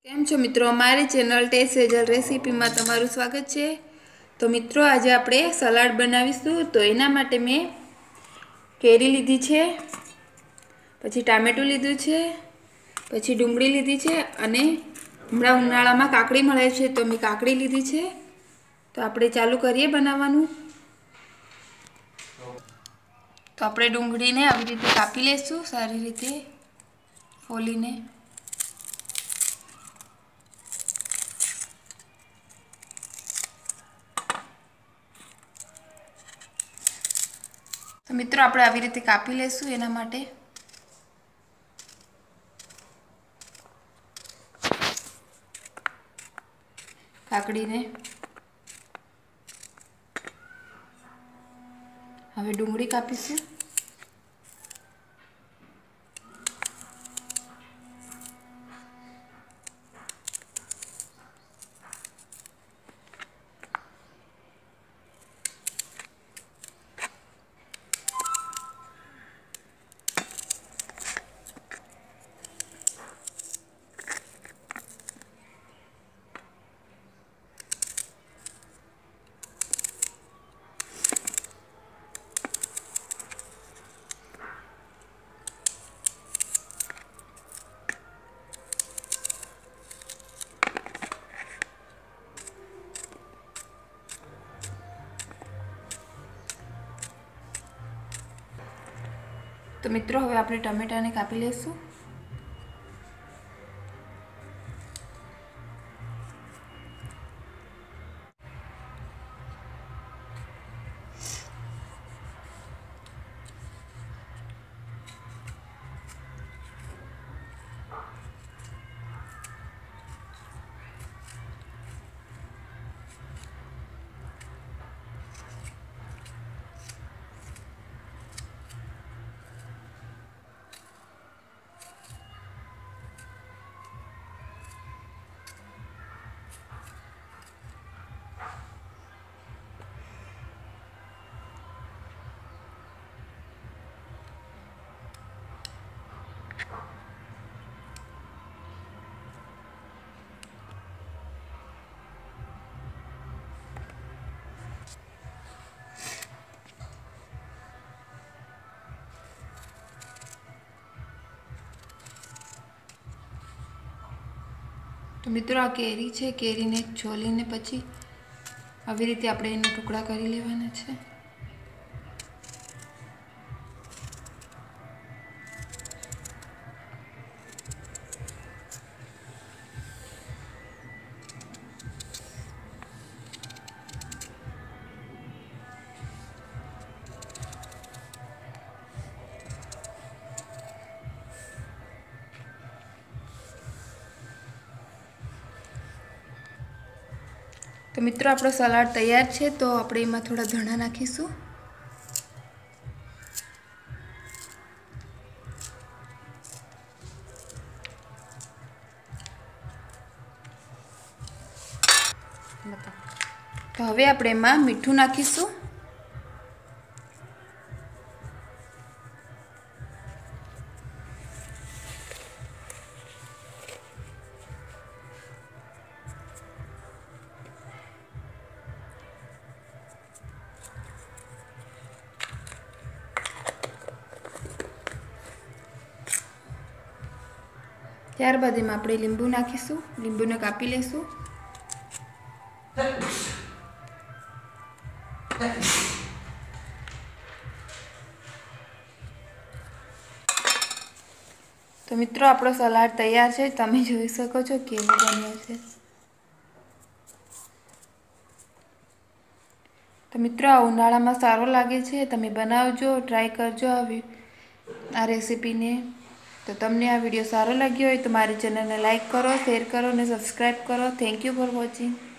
કેમ છો મિત્રો, અમારી ચેનલ ટેસ્ટ સેજલ રેસીપીમાં તમારું સ્વાગત છે। તો મિત્રો આજે આપણે સલાડ બનાવીશું। તો એના માટે મેં કેરી લીધી છે, પછી ટામેટું લીધું છે, પછી ડુંગળી લીધી છે અને હમણાં ઉનાળામાં કાકડી મળે છે તો મેં કાકડી લીધી છે। તો આપણે ચાલુ કરીએ બનાવવાનું। તો આપણે ડુંગળીને આવી રીતે કાપી લઈશું, સારી રીતે ફોલીને। તો મિત્રો આપણે આવી રીતે કાપી લઈશું। એના માટે કાકડીને હવે ડુંગળી કાપીશું। તો મિત્રો હવે આપણે ટમેટાને કાપી લઈશું। તો મિત્રો આ કેરી છે, કેરીને છોલીને પછી આવી રીતે આપણે એના ટુકડા કરી લેવાના છે। તો મિત્રો આપણો સલાડ તૈયાર છે। તો આપણે એમાં થોડા ધાણા નાખીશું। તો હવે આપણે એમાં મીઠું નાખીશું। ત્યારબાદ એમાં આપણે લીંબુ નાખીશું, લીંબુને કાપી લઈશું। તો મિત્રો આપણો સલાડ તૈયાર છે, તમે જોઈ શકો છો કેવો બન્યો છે। તો મિત્રો આ ઉનાળામાં સારો લાગે છે, તમે બનાવજો, ટ્રાય કરજો આ રેસીપીને। તો તમને આ વિડીયો સારો લાગ્યો હોય તો મારી ચેનલને લાઈક કરો, શેર કરો અને સબસ્ક્રાઈબ કરો। Thank you for watching.